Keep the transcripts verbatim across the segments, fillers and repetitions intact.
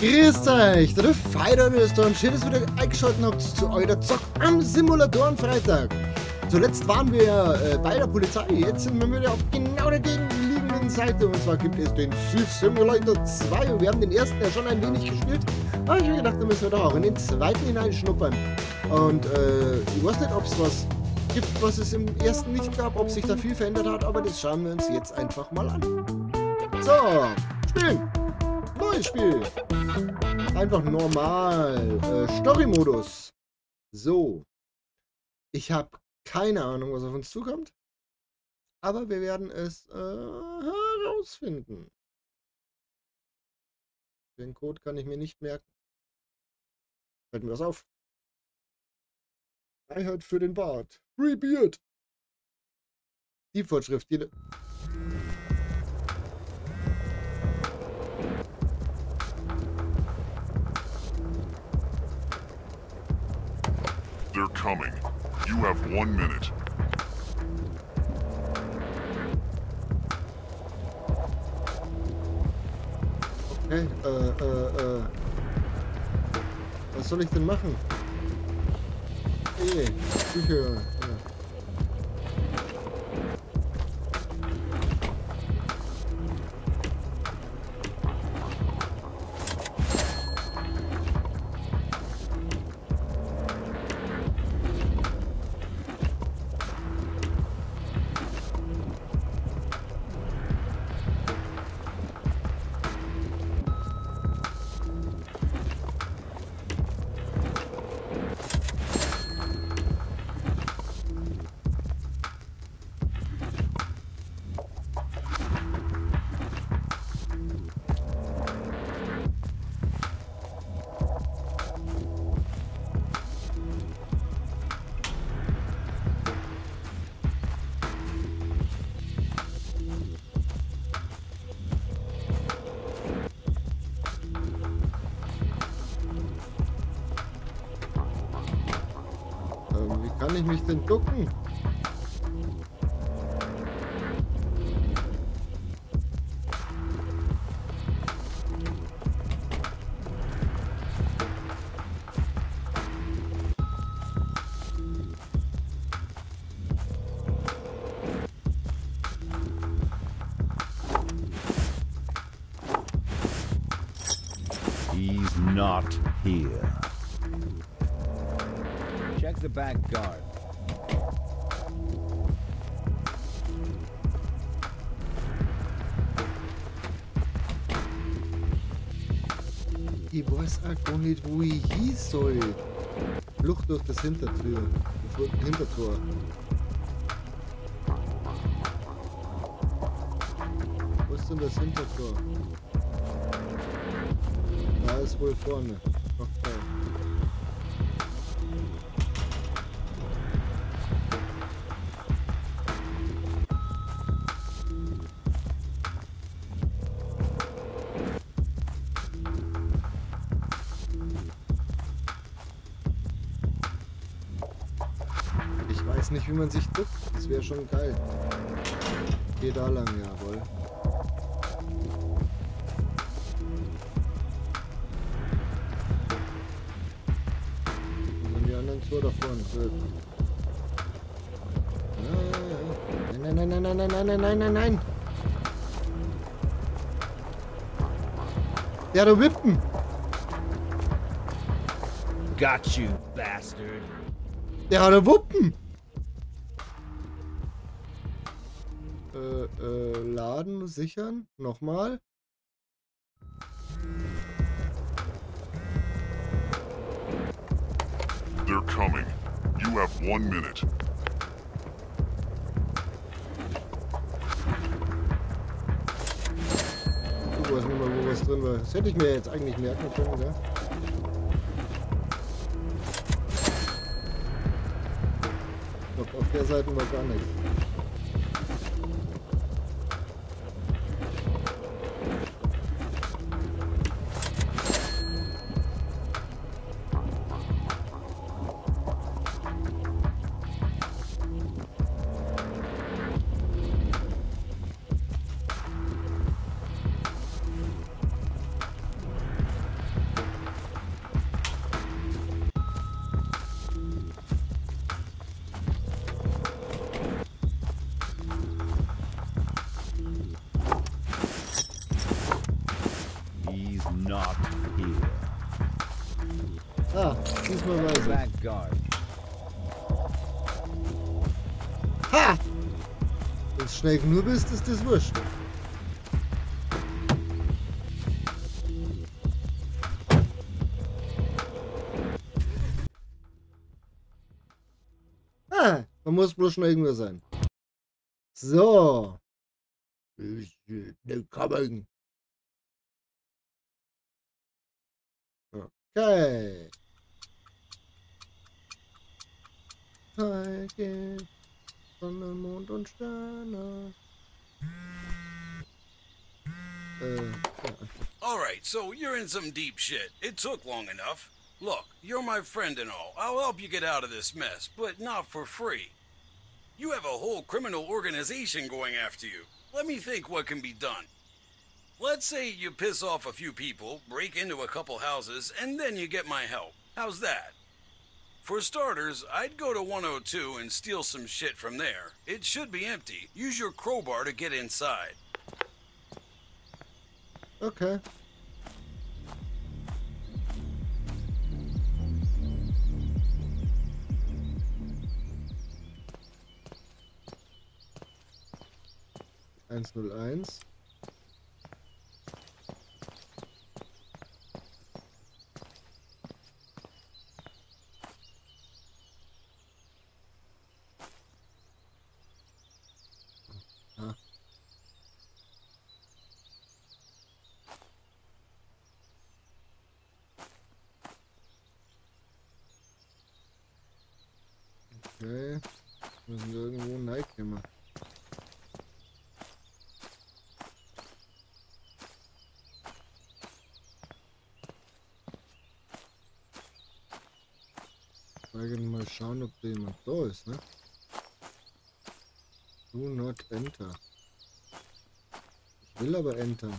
Grüßt euch, der Fighter ist da und schön, dass ihr wieder eingeschaltet habt zu eurer Zock am Simulatoren-Freitag. Zuletzt waren wir äh, bei der Polizei, jetzt sind wir wieder auf genau der gegenliegenden Seite und zwar gibt es den Thief Simulator zwei und wir haben den ersten ja schon ein wenig gespielt, aber ich habe gedacht, da müssen wir doch auch in den zweiten hineinschnuppern und äh, ich weiß nicht, ob es was gibt, was es im ersten nicht gab, ob sich da viel verändert hat, aber das schauen wir uns jetzt einfach mal an. So, spielen! Neues Spiel. Einfach normal. Äh, Story-Modus. So. Ich habe keine Ahnung, was auf uns zukommt. Aber wir werden es äh, herausfinden. Den Code kann ich mir nicht merken. Fällt mir das auf. Freiheit für den Bart. Free Beard. Die Fortschrift. Die They're coming. You have one minute. Okay, äh, äh, äh. Was soll ich denn machen? Hey, Psycho. Ja. Kann ich mich denn ducken? He's not here. Check the back guard. Ich weiß auch gar nicht, wo ich hin soll. Flucht durch das Hintertür. Das Hintertor. Wo ist denn das Hintertor? Da ist wohl vorne. Okay. Ich weiß nicht, wie man sich duckt. Das wäre schon geil. Geh da lang, jawohl. Und die anderen zwei da vorne. Nein, nein, nein, nein, nein, nein, nein, nein, nein, nein. Der da wippen. Got you, bastard. Der hat eine Wuppen. Äh, äh, laden, sichern. Nochmal. They're coming. You have one minute. Ich weiß nicht mal, wo was drin war. Das hätte ich mir jetzt eigentlich merken können, gell? Ich glaube, auf der Seite war gar nichts. Ah, diesmal weiß ich. Back guard. Ha! Wenn du schnell genug bist, ist das wurscht. Ah, man muss bloß schnell genug sein. So. Willkommen. Okay. Heike, Sonne, Mond und Sterne. Äh, ja. Alright, so you're in some deep shit. It took long enough. Look, you're my friend and all. I'll help you get out of this mess, but not for free. You have a whole criminal organization going after you. Let me think what can be done. Let's say you piss off a few people, break into a couple houses, and then you get my help. How's that? For starters, I'd go to one oh two and steal some shit from there. It should be empty. Use your crowbar to get inside. Okay. eins null eins. Ah. Okay. Müssen wir irgendwo Nike machen. Mal schauen, ob da jemand da ist, ne? Do not enter. Ich will aber entern.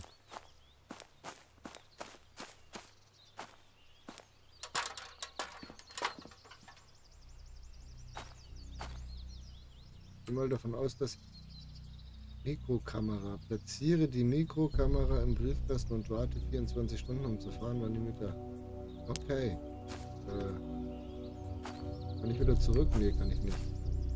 Ich gehe mal davon aus, dass Mikrokamera. Platziere die Mikrokamera im Briefkasten und warte vierundzwanzig Stunden, um zu fahren, wann die Mütter. Okay. Äh. Kann ich wieder zurück? Nee, kann ich nicht.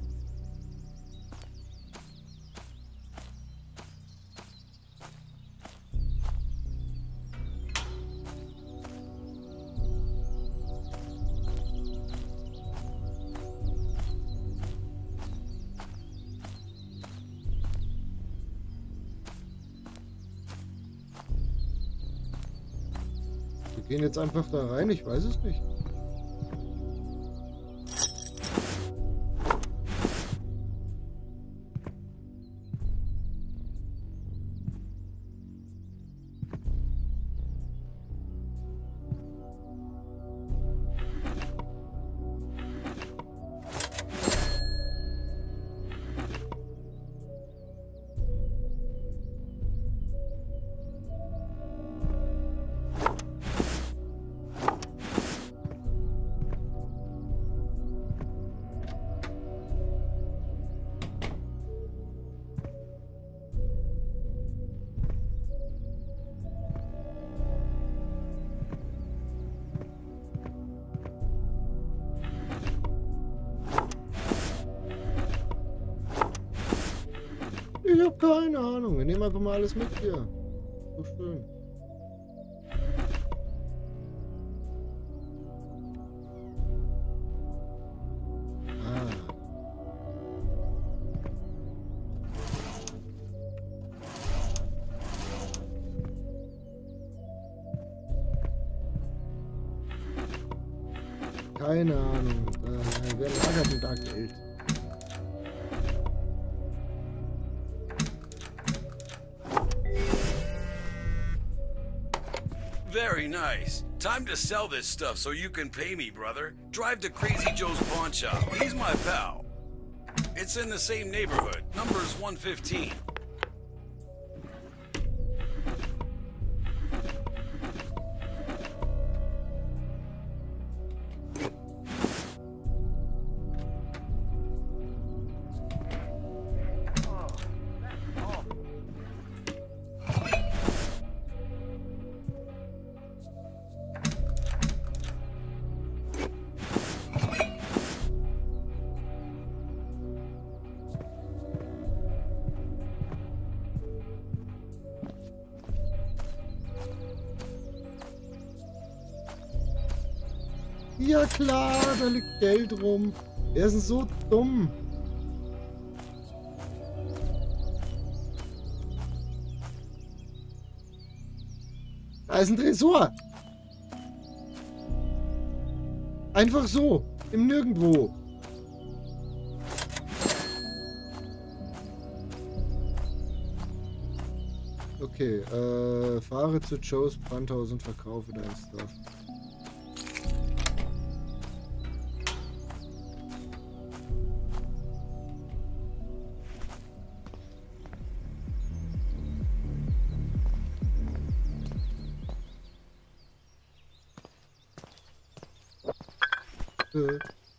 Wir gehen jetzt einfach da rein, ich weiß es nicht. Ich hab keine Ahnung. Wir nehmen einfach mal alles mit hier. So schön. Ah. Keine Ahnung. Äh, wer lagert denn da Geld? Very nice. Time to sell this stuff so you can pay me, brother. Drive to Crazy Joe's pawn shop. He's my pal. It's in the same neighborhood. Number's one fifteen. Ja klar, da liegt Geld rum. Er ist so dumm. Da ist ein Tresor. Einfach so. Im Nirgendwo. Okay, äh, fahre zu Joes Brandhaus und verkaufe dein Stuff. Äh.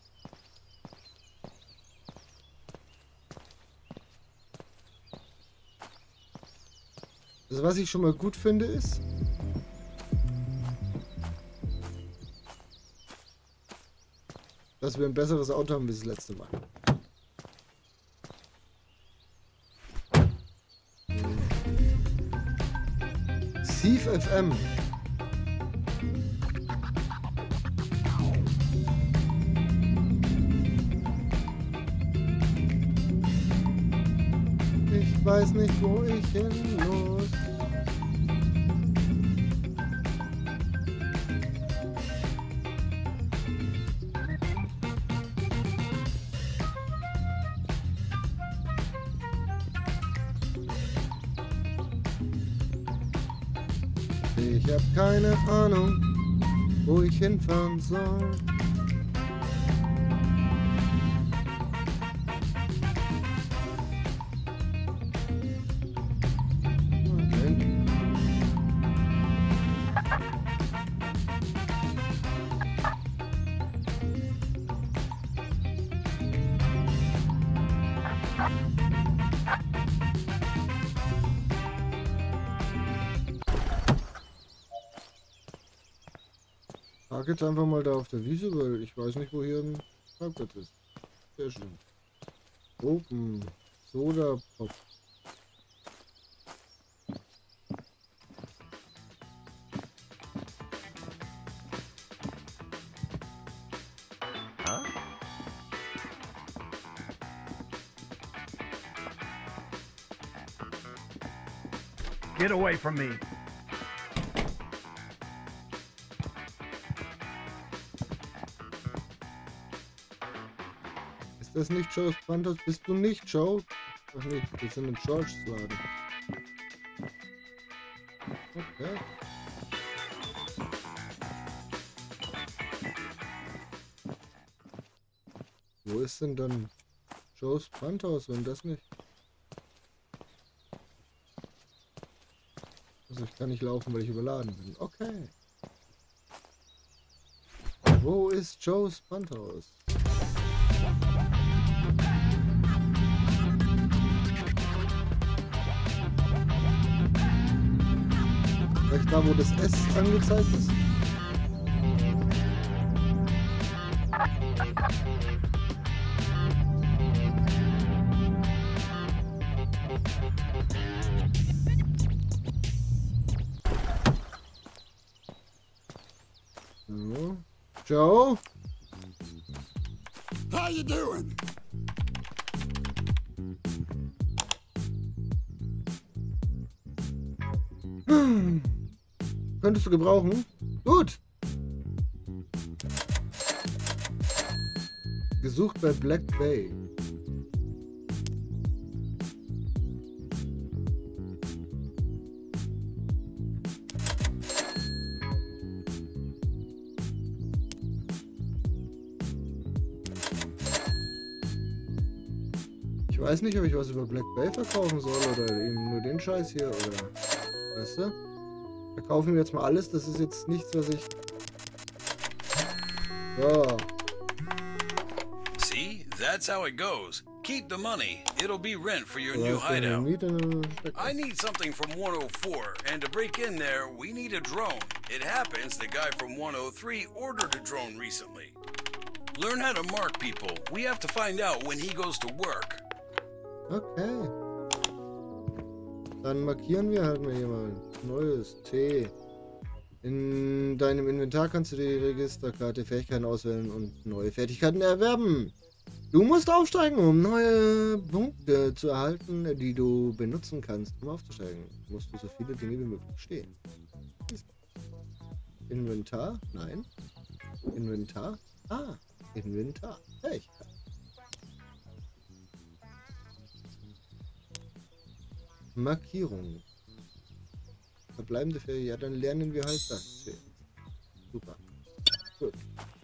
Also was ich schon mal gut finde ist, dass wir ein besseres Auto haben wie das letzte Mal. Thief F M. Ich weiß nicht, wo ich hin muss. Ich hab keine Ahnung, wo ich hinfahren soll. Park jetzt einfach mal da auf der Wiese, weil ich weiß nicht, wo hier ein Parkplatz ist. Sehr schön. Open. Soda Pop. Get away from me. Ist das nicht Joe's Brandhaus? Bist du nicht Joe? Ach nicht, wir sind im George's Laden. Okay. Wo ist denn dann Joe's Brandhaus, wenn das nicht? Also ich kann nicht laufen, weil ich überladen bin. Okay. Wo ist Joe's Brandhaus? Vielleicht da, wo das S angezeigt ist? So. Joe? How you doing? Hm. Könntest du gebrauchen? Gut. Gesucht bei Black Bay. Ich weiß nicht, ob ich was über Black Bay verkaufen soll oder eben nur den Scheiß hier oder. Weißt du? Verkaufen wir jetzt mal alles, das ist jetzt nichts, was ich... So. See, that's how it goes. Keep the money. It'll be rent for your Du new hast deine hideout. Miete. I need something from one oh four, and to break in there, we need a drone. It happens the guy from one oh three ordered a drone recently. Learn how to mark people. We have to find out when he goes to work. Okay. Dann markieren wir halt mal jemand. Neues T. In deinem Inventar kannst du die Registerkarte Fähigkeiten auswählen und neue Fertigkeiten erwerben. Du musst aufsteigen, um neue Punkte zu erhalten, die du benutzen kannst. Um aufzusteigen, musst du so viele Dinge wie möglich stehen. Inventar? Nein. Inventar? Ah, Inventar. Fähigkeit. Markierung. Verbleibende Fähigkeit. Ja, dann lernen wir halt das. Super. Gut.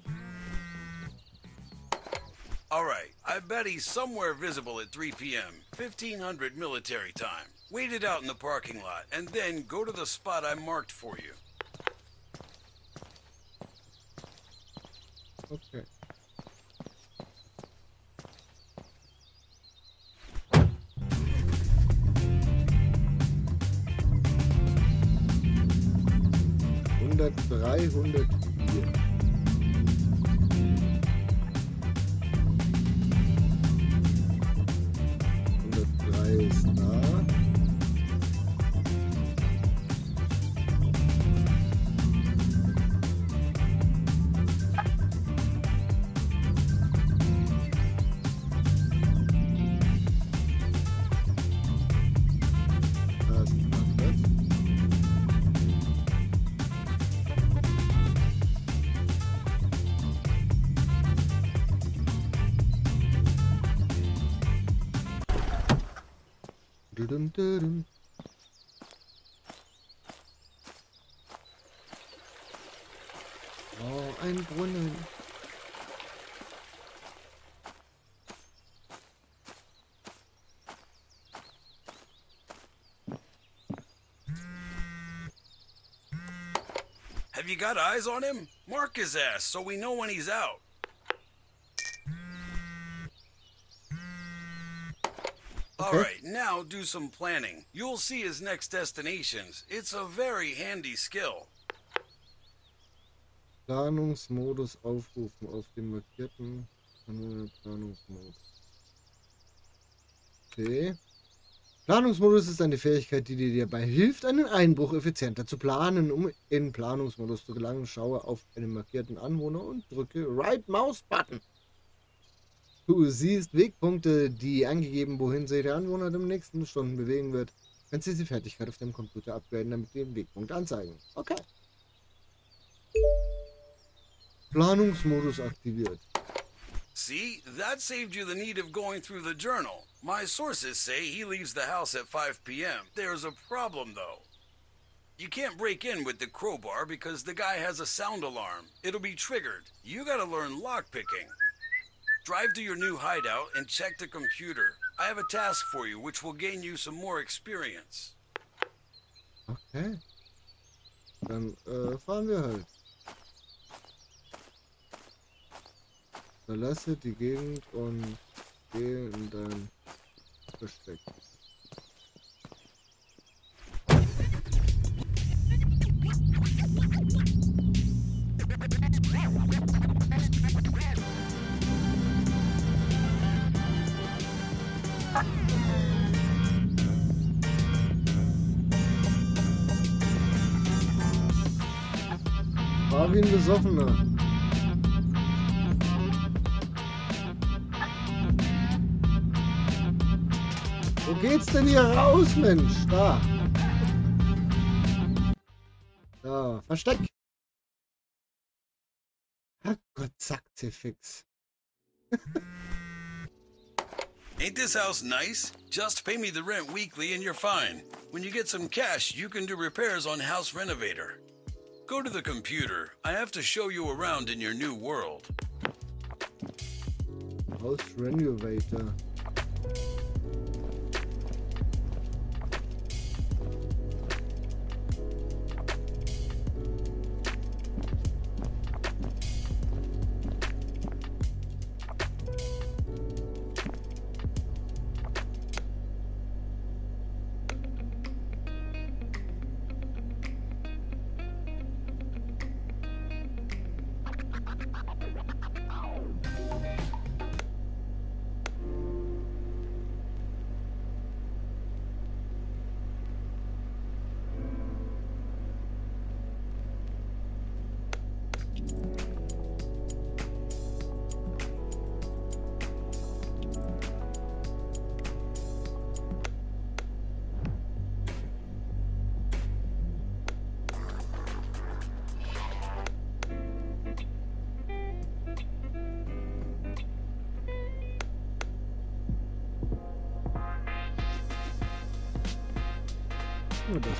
Alright, I bet he's somewhere visible at three p m fifteen hundred military time. Wait it out in the parking lot, and then go to the spot I marked for you. Okay. hundertdrei, hundertvier. hundertdrei ist da. Da ist ein Parkplatz. Dudum, dudum. Oh, ein Brunnen. Have you got eyes on him? Mark his ass so we know when he's out. Alright, now do some planning. You'll see his next destinations. It's a very handy skill. Planungsmodus aufrufen auf dem markierten Planungsmodus. Okay. Planungsmodus ist eine Fähigkeit, die dir dabei hilft, einen Einbruch effizienter zu planen. Um in Planungsmodus zu gelangen, schaue auf einen markierten Anwohner und drücke Right Mouse Button. Du siehst Wegpunkte, die angegeben, wohin sich der Anwohner in den nächsten Stunden bewegen wird. Kannst diese Fertigkeit auf dem Computer upgraden, damit wir den Wegpunkt anzeigen. Okay. Planungsmodus aktiviert. See, that saved you the need of going through the journal. My sources say he leaves the house at five p m There's a problem, though. You can't break in with the crowbar because the guy has a sound alarm. It'll be triggered. You gotta learn lockpicking. Drive to your new hideout and check the computer. I have a task for you which will gain you some more experience. Okay. Dann äh, fahren wir halt. Verlasse die Gegend und gehe in dein Versteck. War wie ein Besoffener. Wo geht's denn hier raus, Mensch? Da. Da, Versteck. Ach Gott, zack, fix. Ain't this house nice? Just pay me the rent weekly and you're fine. When you get some cash, you can do repairs on House Renovator. Go to the computer. I have to show you around in your new world. House Renovator. Nur das.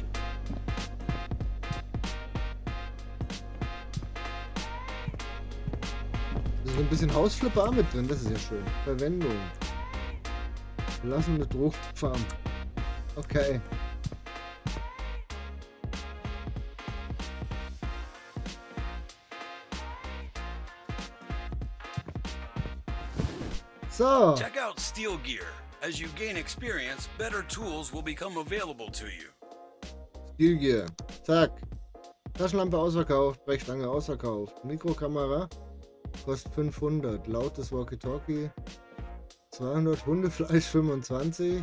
Da ist ein bisschen Hausflipper mit drin, das ist ja schön. Verwendung. Verlassene Drogenfarm. Okay. So. Check out Steel Gear. As you gain experience, better tools will become available to you. Steel Gear. Zack. Taschenlampe ausverkauft. Brechstange ausverkauft. Mikrokamera. Kostet fünfhundert. Lautes Walkie-Talkie. zweihundert. Hundefleisch fünfundzwanzig.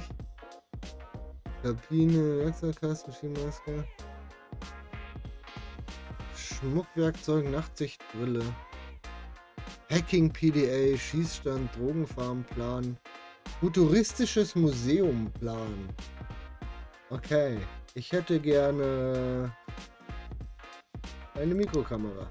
Kabine. Werkzeugkasten. Schienenmaske. Schmuckwerkzeug. Nachtsichtbrille. Hacking P D A. Schießstand. Drogenfarmplan. Futuristisches Museumplan. Okay. Ich hätte gerne eine Mikrokamera.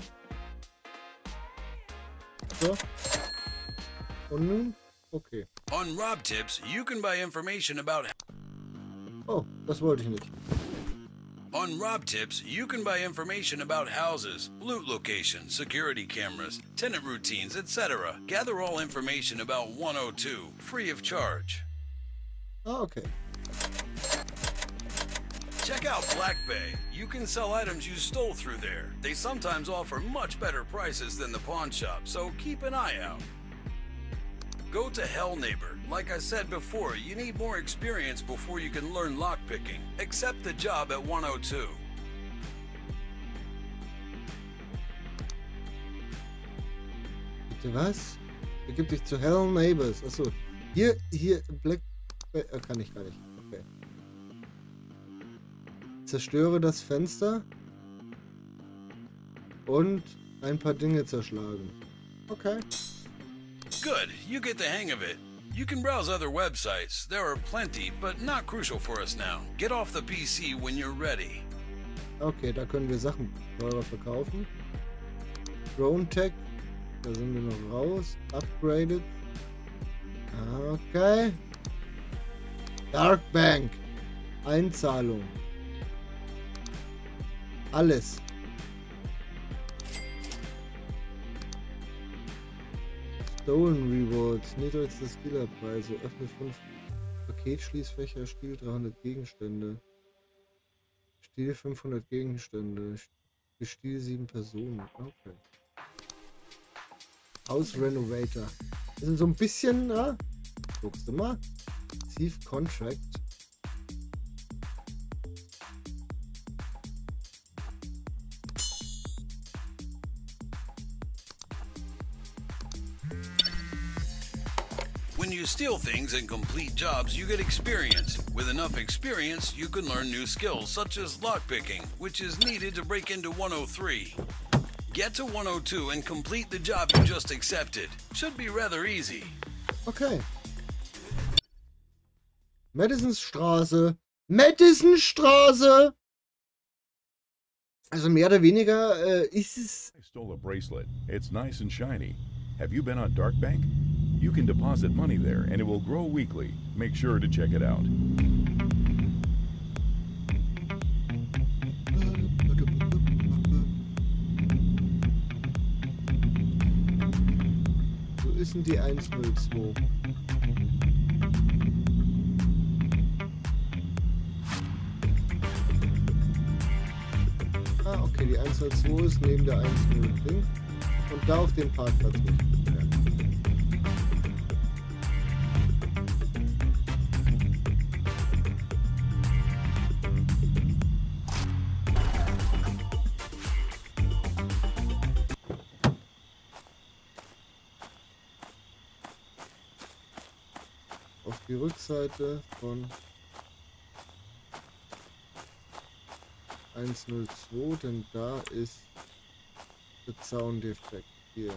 So. Und nun? Okay. On Rob Tips, you can buy information about Oh, das wollte ich nicht. On Rob Tips, you can buy information about houses, loot locations, security cameras, tenant routines, et cetera. Gather all information about one oh two, free of charge. Ah, okay. Check out Black Bay. You can sell items you stole through there. They sometimes offer much better prices than the pawn shop, so keep an eye out. Go to Hell Neighbor. Like I said before, you need more experience before you can learn lockpicking. Accept the job at one oh two. Bitte was? Begib dich zu Hell Neighbors. Achso. Hier, hier, Black Bay. Äh, kann ich gar nicht. Okay. Zerstöre das Fenster. Und ein paar Dinge zerschlagen. Okay. Good, you get the hang of it. You can browse other websites. There are plenty, but not crucial for us now. Get off the P C when you're ready. Okay, da können wir Sachen teurer verkaufen. Drone Tech. Da sind wir noch raus. Upgraded. Okay. Dark Bank. Einzahlung. Alles. Stolen Rewards, niedrigste Skillerpreise, öffne fünf Paketschließfächer, Stiel dreihundert Gegenstände, Stiel fünfhundert Gegenstände, Stiel sieben Personen, okay. House Renovator. Das sind so ein bisschen, ja, guckst du mal, Thief Contract. When you steal things and complete jobs, you get experience. With enough experience, you can learn new skills, such as lockpicking, which is needed to break into one oh three. Get to one oh two and complete the job you just accepted. Should be rather easy. Okay. Madisonstraße. Madisonstraße! Also mehr oder weniger äh, ist es... I stole a bracelet. It's nice and shiny. Have you been on Dark Bank? You can deposit money there and it will grow weekly. Make sure to check it out. Wo ist denn die hundertzwei? Ah, okay, die hundertzwei ist neben der hundertzwei. Und da auf dem Parkplatz nicht. Ja. Auf die Rückseite von hundertzwei, denn da ist der Zaundefekt hier.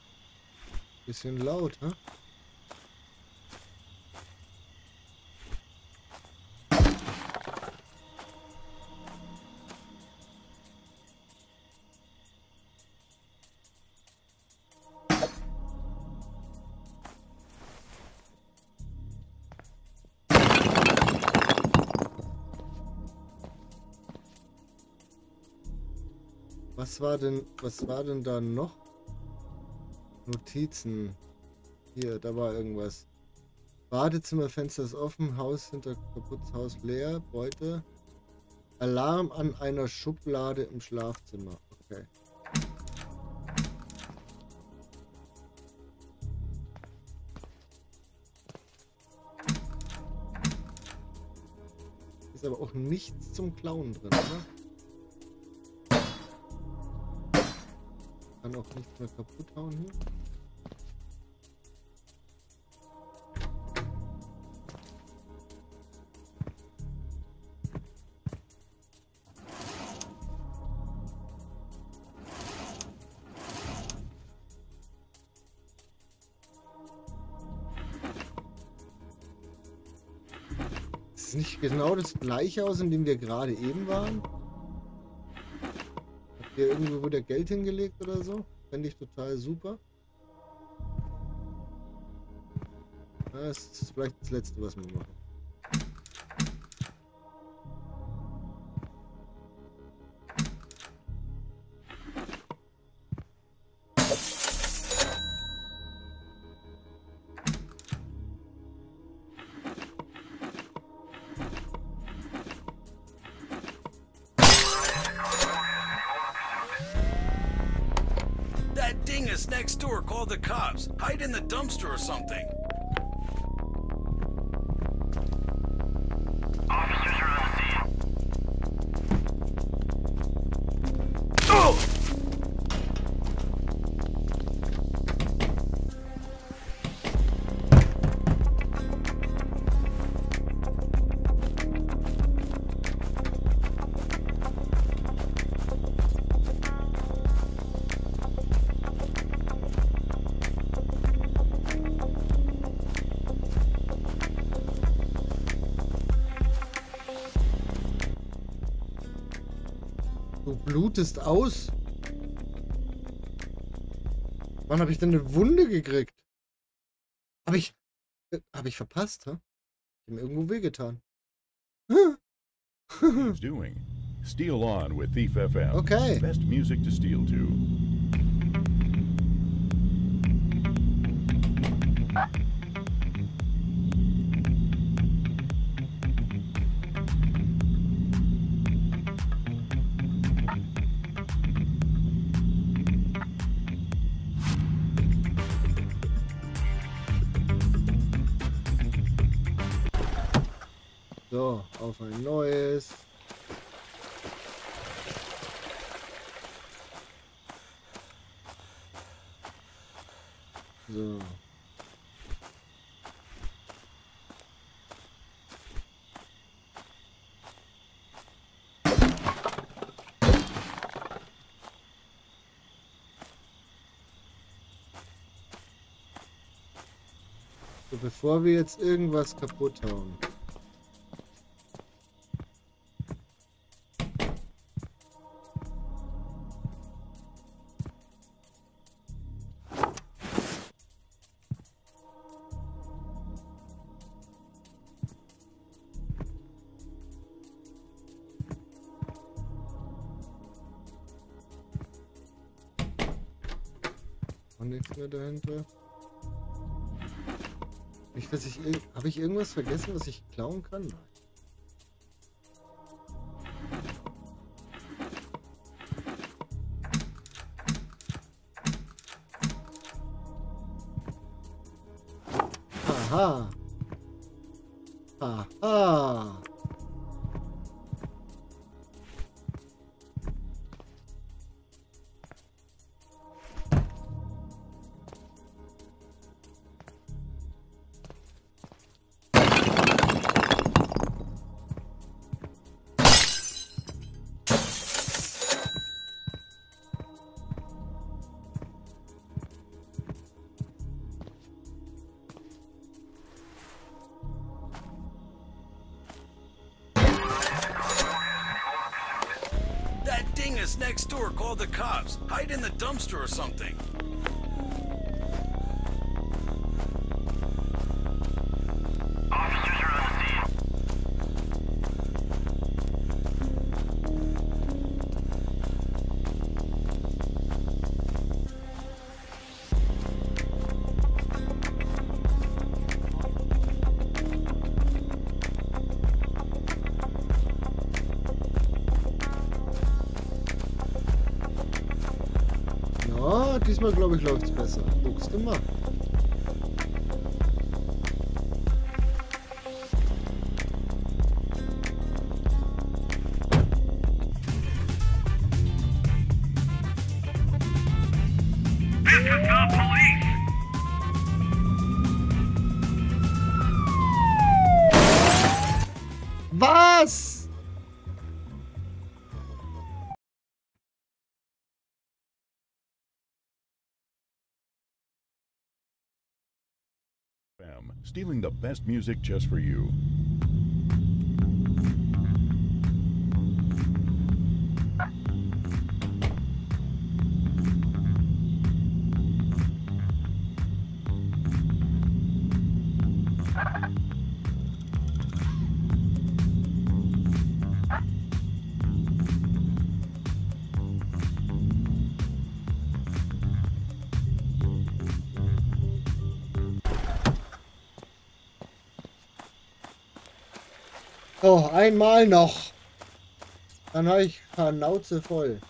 Bisschen laut, hä? Was war denn, was war denn da noch? Notizen. Hier, da war irgendwas. Badezimmerfenster ist offen, Haus hinter kaputtes Haus leer, Beute. Alarm an einer Schublade im Schlafzimmer. Okay. Ist aber auch nichts zum Klauen drin, oder? Kann auch nichts mehr kaputt hauen hier. Ist nicht genau das gleiche aus, in dem wir gerade eben waren? Habt ihr irgendwo wieder Geld hingelegt oder so? Fände ich total super. Das ist vielleicht das Letzte, was wir machen. Next door, call the cops. Hide in the dumpster or something. Officers are on the scene. Oh! Du blutest aus. Wann habe ich denn eine Wunde gekriegt? Habe ich... Äh, habe ich verpasst, ha? Ich habe mir irgendwo wehgetan. He's doing. Steal on with Thief F M. Okay. Best music to steal to. So, auf ein neues. So. So, bevor wir jetzt irgendwas kaputt hauen. Und nichts mehr dahinter. Nicht, dass ich irg- habe ich irgendwas vergessen, was ich klauen kann? Nein. Aha. Aha. Next door, call the cops. Hide in the dumpster or something. Officers are on the scene. Ah, diesmal glaube ich läuft es besser. Guckst du mal. This is the police! Was? Bam, stealing the best music just for you. Oh, einmal noch. Dann habe ich Schnauze voll.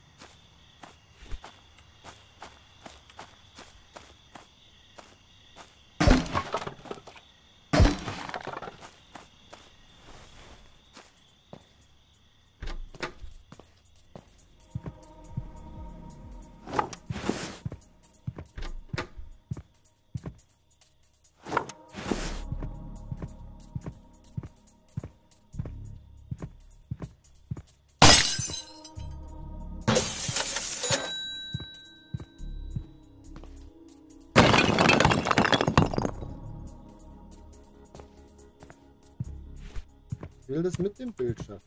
Ich will das mit dem Bild schaffen.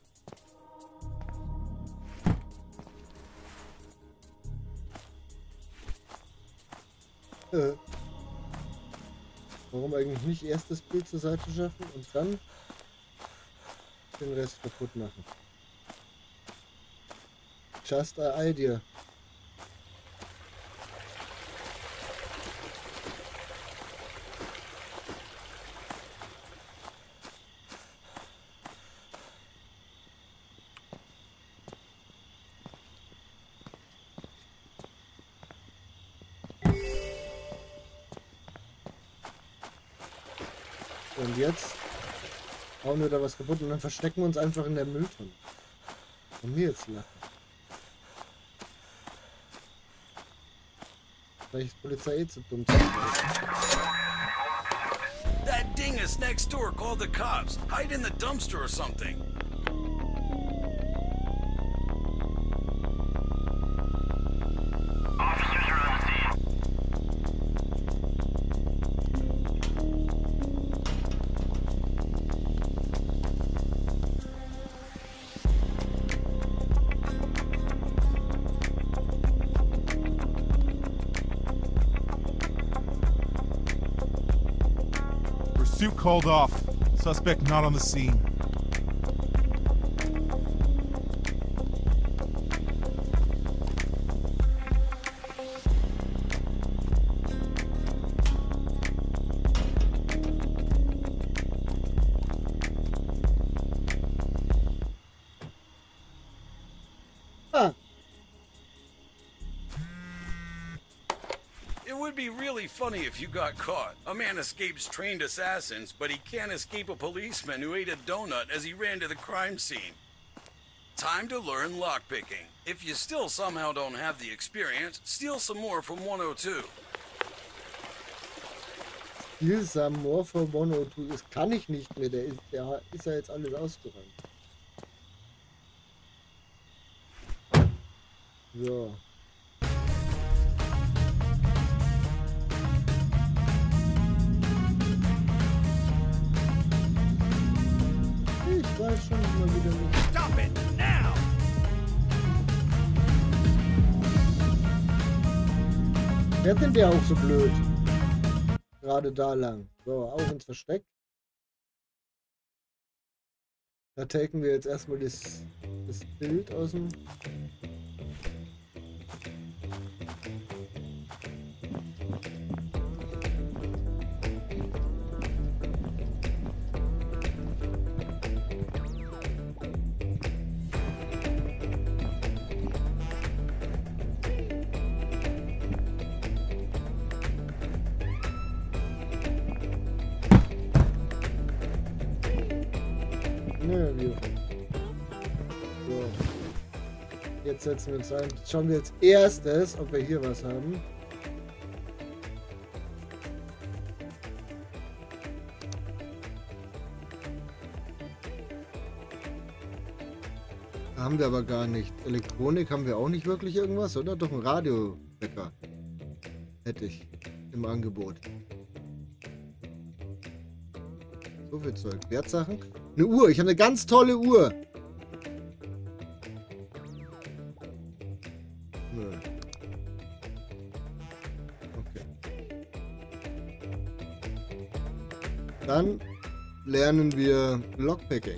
Äh. Warum eigentlich nicht erst das Bild zur Seite schaffen und dann den Rest kaputt machen? Just a idea. Und jetzt hauen wir da was kaputt und dann verstecken wir uns einfach in der Mülltonne. Und mir jetzt lachen. Vielleicht ist Polizei eh zu dumm. That dingus next door called the cops. Hide in the dumpster or something. Officers are on the scene. Pursuit called off. Suspect not on the scene. Ah, It would be really funny if you got caught. A man escapes trained assassins, but he can't escape a policeman who ate a donut as he ran to the crime scene. Time to learn lockpicking. If you still somehow don't have the experience, steal some more from one oh two. Spiel Samor von One oh two. Das kann ich nicht mehr. Der ist, der ist ja jetzt alles ausgeräumt. So. Ich weiß schon mal wieder nicht. Stop it now! Wer denn der auch so blöd? Gerade da lang. So, auch ins Versteck. Da taken wir jetzt erstmal das, das Bild aus dem... setzen wir uns ein. Jetzt schauen wir als erstes, ob wir hier was haben. Haben wir aber gar nicht. Elektronik haben wir auch nicht wirklich irgendwas, oder? Doch ein Radiowecker. Hätte ich im Angebot. So viel Zeug. Wertsachen. Eine Uhr. Ich habe eine ganz tolle Uhr. Nö. Okay. Dann lernen wir Lockpicking.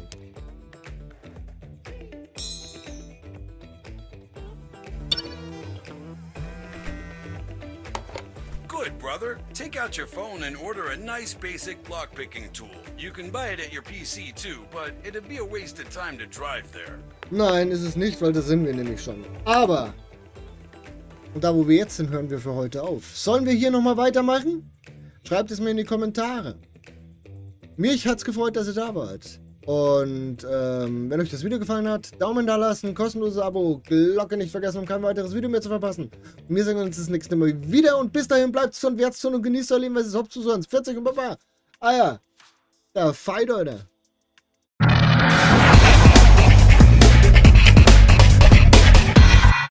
Good, brother. Take out your phone and order a nice basic lockpicking tool. You can buy it at your P C too, but it'd be a waste of time to drive there. Nein, ist es nicht, weil da sind wir nämlich schon. Aber, und da wo wir jetzt sind, hören wir für heute auf. Sollen wir hier nochmal weitermachen? Schreibt es mir in die Kommentare. Mich hat's gefreut, dass ihr da wart. Und ähm, wenn euch das Video gefallen hat, Daumen da lassen, kostenloses Abo, Glocke nicht vergessen, um kein weiteres Video mehr zu verpassen. Und wir sehen uns das nächste Mal wieder und bis dahin bleibt gesund, wert's und genießt euer Leben, weil es ist Hauptzuhören. vierzig und Baba. Ah ja, der Fight, Leute.